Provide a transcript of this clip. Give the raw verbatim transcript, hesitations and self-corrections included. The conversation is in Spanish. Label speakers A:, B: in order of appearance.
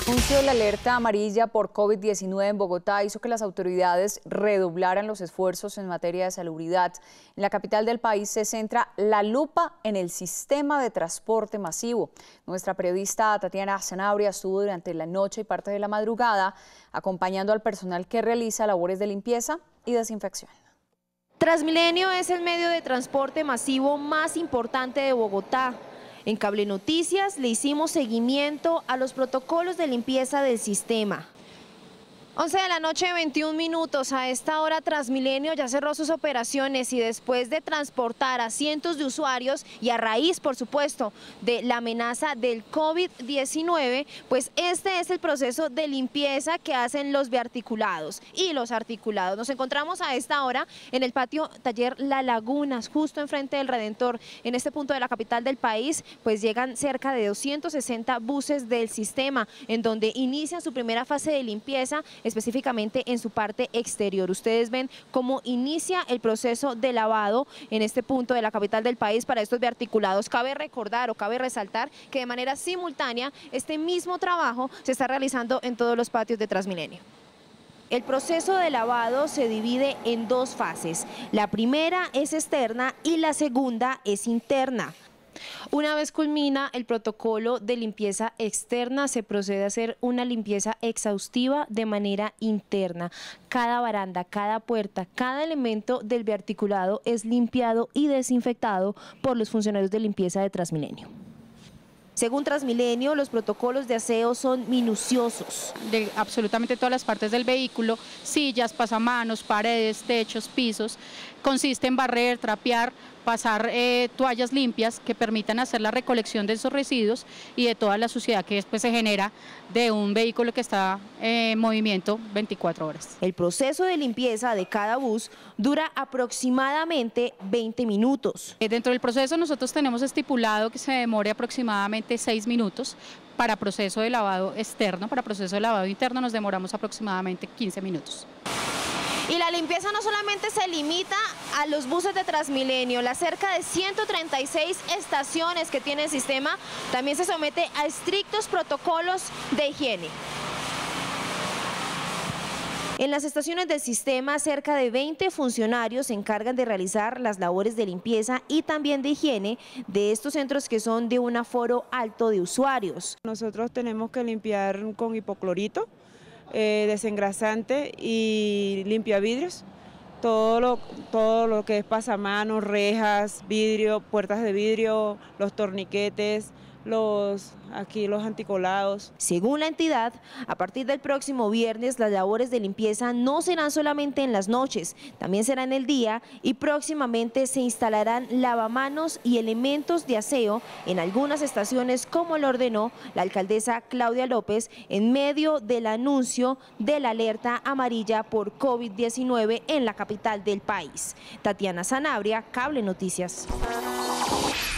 A: El anuncio de la alerta amarilla por COVID diecinueve en Bogotá hizo que las autoridades redoblaran los esfuerzos en materia de salubridad. En la capital del país se centra la lupa en el sistema de transporte masivo. Nuestra periodista Tatiana Sanabria estuvo durante la noche y parte de la madrugada acompañando al personal que realiza labores de limpieza y desinfección.
B: Transmilenio es el medio de transporte masivo más importante de Bogotá. En Cable Noticias le hicimos seguimiento a los protocolos de limpieza del sistema. once de la noche, veintiún minutos. A esta hora Transmilenio ya cerró sus operaciones y después de transportar a cientos de usuarios y a raíz, por supuesto, de la amenaza del COVID diecinueve, pues este es el proceso de limpieza que hacen los biarticulados y los articulados. Nos encontramos a esta hora en el patio taller La Lagunas, justo enfrente del Redentor. En este punto de la capital del país, pues llegan cerca de doscientos sesenta buses del sistema, en donde inician su primera fase de limpieza, específicamente en su parte exterior. Ustedes ven cómo inicia el proceso de lavado en este punto de la capital del país para estos biarticulados. Cabe recordar o cabe resaltar que de manera simultánea este mismo trabajo se está realizando en todos los patios de Transmilenio. El proceso de lavado se divide en dos fases. La primera es externa y la segunda es interna. Una vez culmina el protocolo de limpieza externa, se procede a hacer una limpieza exhaustiva de manera interna. Cada baranda, cada puerta, cada elemento del biarticulado es limpiado y desinfectado por los funcionarios de limpieza de Transmilenio. Según Transmilenio, los protocolos de aseo son minuciosos.
C: De absolutamente todas las partes del vehículo, sillas, pasamanos, paredes, techos, pisos, consiste en barrer, trapear, pasar eh, toallas limpias que permitan hacer la recolección de esos residuos y de toda la suciedad que después se genera de un vehículo que está en movimiento veinticuatro horas.
B: El proceso de limpieza de cada bus dura aproximadamente veinte minutos.
C: Dentro del proceso nosotros tenemos estipulado que se demore aproximadamente seis minutos. Para proceso de lavado externo, para proceso de lavado interno nos demoramos aproximadamente quince minutos.
B: Y la limpieza no solamente se limita a los buses de Transmilenio, las cerca de ciento treinta y seis estaciones que tiene el sistema también se somete a estrictos protocolos de higiene. En las estaciones del sistema, cerca de veinte funcionarios se encargan de realizar las labores de limpieza y también de higiene de estos centros que son de un aforo alto de usuarios.
D: Nosotros tenemos que limpiar con hipoclorito, eh, desengrasante y limpiavidrios, todo lo, todo lo que es pasamanos, rejas, vidrio, puertas de vidrio, los torniquetes, los aquí los anticolados.
B: Según la entidad, a partir del próximo viernes las labores de limpieza no serán solamente en las noches, también será en el día y próximamente se instalarán lavamanos y elementos de aseo en algunas estaciones, como lo ordenó la alcaldesa Claudia López en medio del anuncio de la alerta amarilla por COVID diecinueve en la capital del país. Tatiana Sanabria, Cable Noticias.